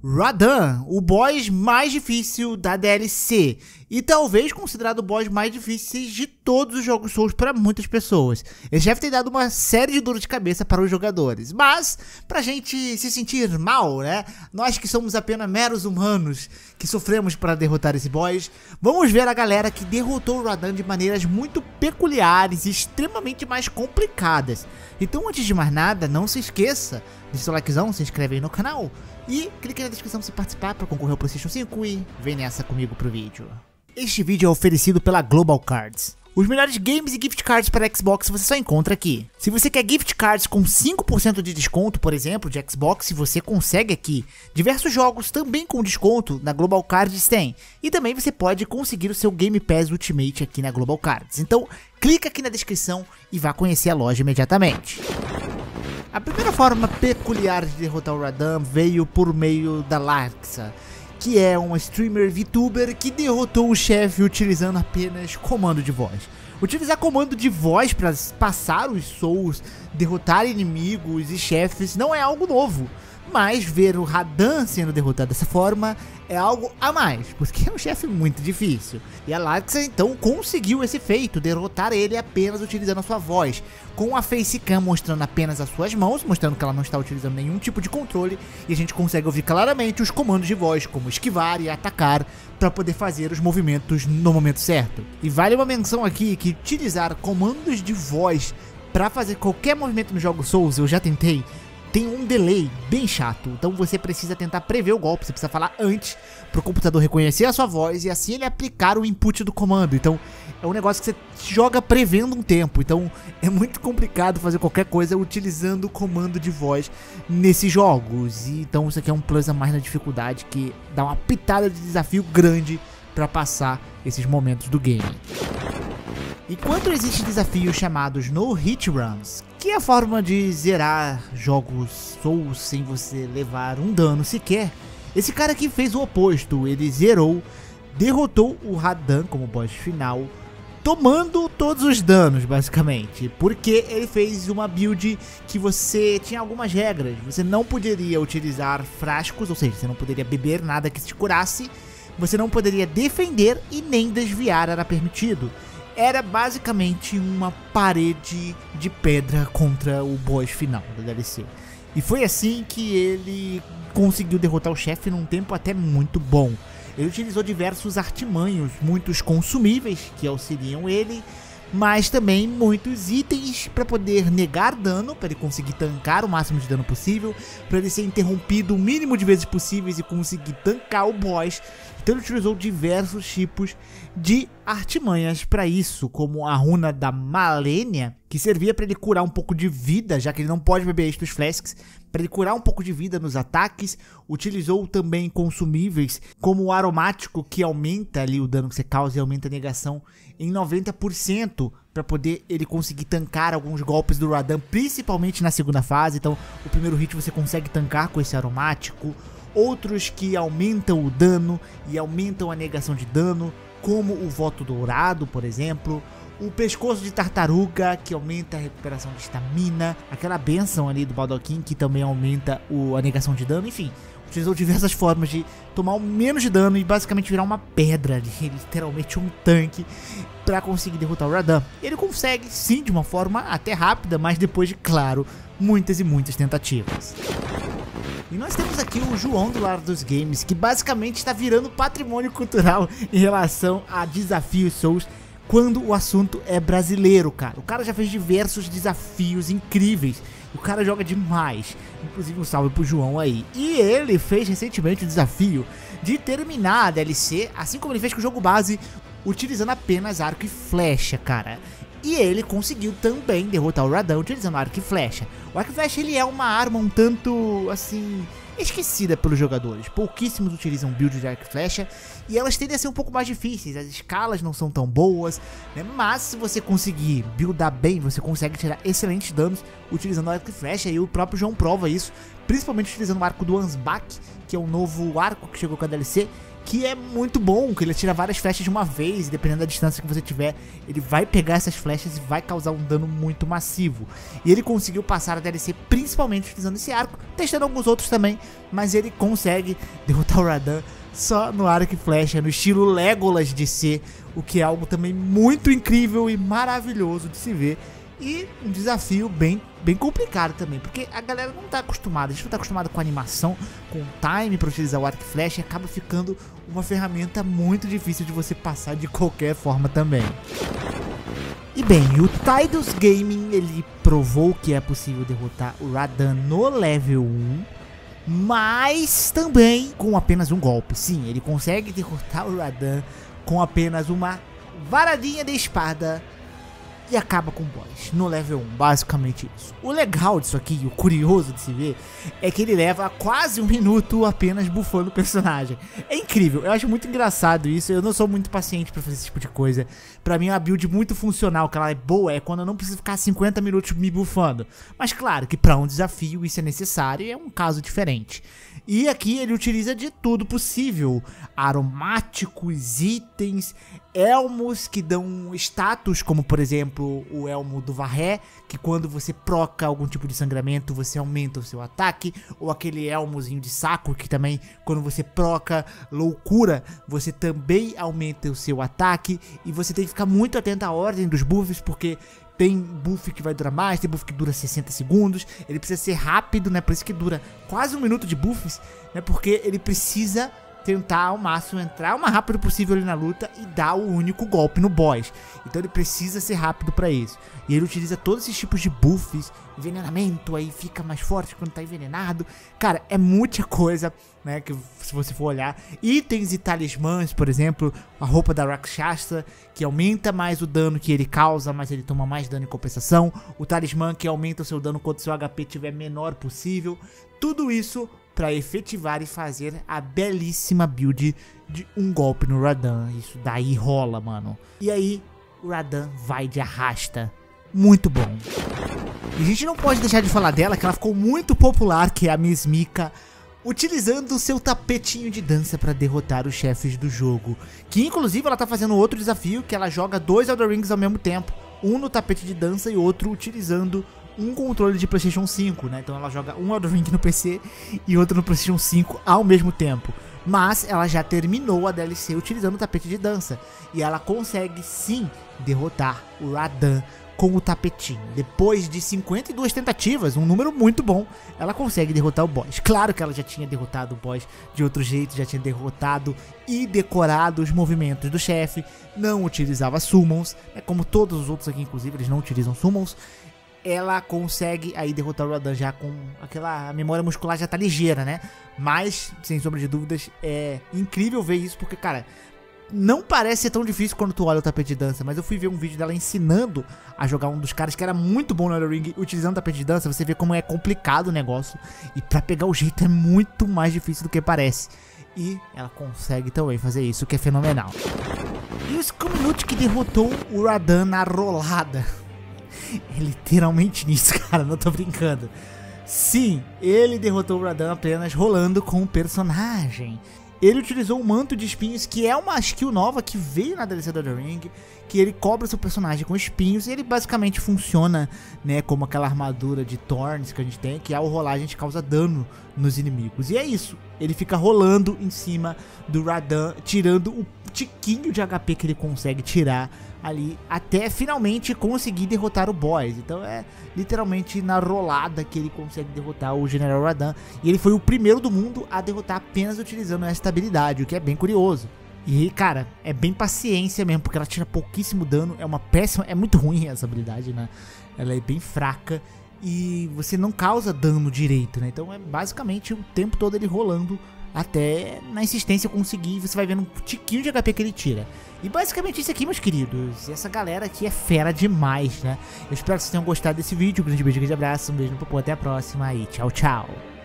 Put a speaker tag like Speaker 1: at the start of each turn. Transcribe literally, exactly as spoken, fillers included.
Speaker 1: Radahn, o boss mais difícil da D L C e talvez considerado o boss mais difícil de todos os jogos Souls para muitas pessoas. Esse chefe tem dado uma série de dores de cabeça para os jogadores, mas pra gente se sentir mal, né, nós que somos apenas meros humanos que sofremos para derrotar esse boss, vamos ver a galera que derrotou o Radahn de maneiras muito peculiares e extremamente mais complicadas. Então, antes de mais nada, não se esqueça de seu likezão, se inscreve aí no canal e clique na descrição para participar para concorrer ao PlayStation cinco e vem nessa comigo pro vídeo. Este vídeo é oferecido pela Global Cards. Os melhores games e gift cards para Xbox você só encontra aqui. Se você quer gift cards com cinco por cento de desconto, por exemplo, de Xbox, você consegue aqui. Diversos jogos também com desconto na Global Cards tem. E também você pode conseguir o seu Game Pass Ultimate aqui na Global Cards. Então, clica aqui na descrição e vá conhecer a loja imediatamente. A primeira forma peculiar de derrotar o Radahn veio por meio da Larxa, que é uma streamer VTuber que derrotou o chefe utilizando apenas comando de voz. Utilizar comando de voz para passar os Souls, derrotar inimigos e chefes não é algo novo, mas ver o Radahn sendo derrotado dessa forma é algo a mais, porque é um chefe muito difícil. E a Larxa então conseguiu esse feito, derrotar ele apenas utilizando a sua voz, com a facecam mostrando apenas as suas mãos, mostrando que ela não está utilizando nenhum tipo de controle, e a gente consegue ouvir claramente os comandos de voz, como esquivar e atacar, para poder fazer os movimentos no momento certo. E vale uma menção aqui que utilizar comandos de voz para fazer qualquer movimento no jogo Souls, eu já tentei, tem um delay bem chato, então você precisa tentar prever o golpe, você precisa falar antes para o computador reconhecer a sua voz e assim ele aplicar o input do comando. Então é um negócio que você joga prevendo um tempo, então é muito complicado fazer qualquer coisa utilizando o comando de voz nesses jogos. E então isso aqui é um plus a mais na dificuldade que dá uma pitada de desafio grande para passar esses momentos do game. Enquanto existem desafios chamados No Hit Runs, que é a forma de zerar jogos Souls sem você levar um dano sequer, esse cara aqui fez o oposto, ele zerou, derrotou o Radahn como boss final, tomando todos os danos basicamente, porque ele fez uma build que você tinha algumas regras, você não poderia utilizar frascos, ou seja, você não poderia beber nada que te curasse, você não poderia defender e nem desviar era permitido. Era basicamente uma parede de pedra contra o boss final da D L C. E foi assim que ele conseguiu derrotar o chefe num tempo até muito bom. Ele utilizou diversos artimanhos, muitos consumíveis que auxiliam ele, mas também muitos itens para poder negar dano, para ele conseguir tancar o máximo de dano possível, para ele ser interrompido o mínimo de vezes possíveis e conseguir tancar o boss. Então ele utilizou diversos tipos de artimanhas para isso, como a runa da Malenia, que servia para ele curar um pouco de vida, já que ele não pode beber Estus Flasks, para ele curar um pouco de vida nos ataques. Utilizou também consumíveis como o aromático, que aumenta ali o dano que você causa e aumenta a negação em noventa por cento, para poder ele conseguir tancar alguns golpes do Radahn, principalmente na segunda fase. Então o primeiro hit você consegue tancar com esse aromático. Outros que aumentam o dano e aumentam a negação de dano, como o Voto Dourado, por exemplo. O Pescoço de Tartaruga, que aumenta a recuperação de estamina. Aquela benção ali do Baldoquim, que também aumenta o, a negação de dano. Enfim, utilizou diversas formas de tomar o menos de dano e basicamente virar uma pedra ali, literalmente um tanque, para conseguir derrotar o Radahn. Ele consegue sim, de uma forma até rápida, mas depois de, claro, muitas e muitas tentativas. E nós temos aqui o João do Lar dos Games, que basicamente está virando patrimônio cultural em relação a desafios Souls quando o assunto é brasileiro, cara. O cara já fez diversos desafios incríveis, o cara joga demais, inclusive um salve pro João aí. E ele fez recentemente o desafio de terminar a D L C, assim como ele fez com o jogo base, utilizando apenas arco e flecha, cara. E ele conseguiu também derrotar o Radahn utilizando arco e flecha. O arco e flecha ele é uma arma um tanto, assim, esquecida pelos jogadores. Pouquíssimos utilizam build de arco e flecha e elas tendem a ser um pouco mais difíceis. As escalas não são tão boas, né? Mas se você conseguir buildar bem, você consegue tirar excelentes danos utilizando arco e flecha. E o próprio João prova isso, principalmente utilizando o arco do Ansbach, que é o novo arco que chegou com a D L C, que é muito bom, que ele atira várias flechas de uma vez, e dependendo da distância que você tiver, ele vai pegar essas flechas e vai causar um dano muito massivo. E ele conseguiu passar a D L C principalmente utilizando esse arco, testando alguns outros também, mas ele consegue derrotar o Radan só no arco e flecha, no estilo Legolas de ser, o que é algo também muito incrível e maravilhoso de se ver. E um desafio bem, bem complicado também, porque a galera não tá acostumada, a gente não tá acostumado com animação, com time para utilizar o arco e flecha, e acaba ficando uma ferramenta muito difícil de você passar de qualquer forma também. E bem, o Tidus Gaming, ele provou que é possível derrotar o Radan no level um, mas também com apenas um golpe. Sim, ele consegue derrotar o Radan com apenas uma varadinha de espada e acaba com o boss no level um, basicamente isso. O legal disso aqui, o curioso de se ver, é que ele leva quase um minuto apenas bufando o personagem. É incrível, eu acho muito engraçado isso. Eu não sou muito paciente pra fazer esse tipo de coisa. Pra mim é uma build muito funcional, que ela é boa, é quando eu não preciso ficar cinquenta minutos me bufando. Mas claro que pra um desafio isso é necessário e é um caso diferente. E aqui ele utiliza de tudo possível: aromáticos, itens, elmos que dão status, como por exemplo o elmo do Varré, que quando você proca algum tipo de sangramento você aumenta o seu ataque, ou aquele elmozinho de saco que também quando você proca loucura você também aumenta o seu ataque. E você tem que ficar muito atento à ordem dos buffs, porque tem buff que vai durar mais, tem buff que dura sessenta segundos, ele precisa ser rápido, né, por isso que dura quase um minuto de buffs, né, porque ele precisa tentar ao máximo entrar o mais rápido possível ali na luta e dar o único golpe no boss. Então ele precisa ser rápido pra isso. E ele utiliza todos esses tipos de buffs, envenenamento, aí fica mais forte quando tá envenenado. Cara, é muita coisa, né, que se você for olhar. Itens e talismãs, por exemplo, a roupa da Rakshasa, que aumenta mais o dano que ele causa, mas ele toma mais dano em compensação. O talismã que aumenta o seu dano quando seu H P estiver menor possível. Tudo isso para efetivar e fazer a belíssima build de um golpe no Radan. Isso daí rola, mano. E aí, o Radan vai de arrasta. Muito bom. E a gente não pode deixar de falar dela, que ela ficou muito popular, que é a Miss Mika, utilizando o seu tapetinho de dança para derrotar os chefes do jogo. Que inclusive ela tá fazendo outro desafio, que ela joga dois Elden Rings ao mesmo tempo. Um no tapete de dança e outro utilizando um controle de PlayStation cinco, né? Então ela joga um Elden Ring no P C e outro no PlayStation cinco ao mesmo tempo. Mas ela já terminou a D L C utilizando o tapete de dança. E ela consegue sim derrotar o Radan com o tapetinho. Depois de cinquenta e duas tentativas, um número muito bom, ela consegue derrotar o boss. Claro que ela já tinha derrotado o boss de outro jeito, já tinha derrotado e decorado os movimentos do chefe, não utilizava summons, né? Como todos os outros aqui, inclusive, eles não utilizam summons. Ela consegue aí derrotar o Radan já com aquela... a memória muscular já tá ligeira, né? Mas, sem sombra de dúvidas, é incrível ver isso, porque, cara, não parece ser tão difícil quando tu olha o tapete de dança, mas eu fui ver um vídeo dela ensinando a jogar um dos caras que era muito bom no Elden Ring, utilizando o tapete de dança. Você vê como é complicado o negócio, e pra pegar o jeito é muito mais difícil do que parece. E ela consegue também fazer isso, o que é fenomenal. E o Scumnut que derrotou o Radan na rolada. É literalmente nisso, cara, não tô brincando. Sim, ele derrotou o Radan apenas rolando com o personagem. Ele utilizou o manto de espinhos, que é uma skill nova que veio na D L C do Elden Ring, que ele cobra seu personagem com espinhos e ele basicamente funciona, né, como aquela armadura de Thorns que a gente tem, que ao rolar a gente causa dano nos inimigos. E é isso, ele fica rolando em cima do Radan, tirando o tiquinho de H P que ele consegue tirar ali, até finalmente conseguir derrotar o boss. Então é literalmente na rolada que ele consegue derrotar o General Radan. E ele foi o primeiro do mundo a derrotar apenas utilizando essa habilidade, o que é bem curioso. E cara, é bem paciência mesmo, porque ela tira pouquíssimo dano, é uma péssima, é muito ruim essa habilidade, né? Ela é bem fraca e você não causa dano direito, né? Então é basicamente o tempo todo ele rolando até na insistência conseguir, você vai vendo um tiquinho de H P que ele tira. E basicamente isso aqui, meus queridos. Essa galera aqui é fera demais, né? Eu espero que vocês tenham gostado desse vídeo. Um grande beijo, um grande abraço, um beijo no popô, até a próxima e tchau, tchau.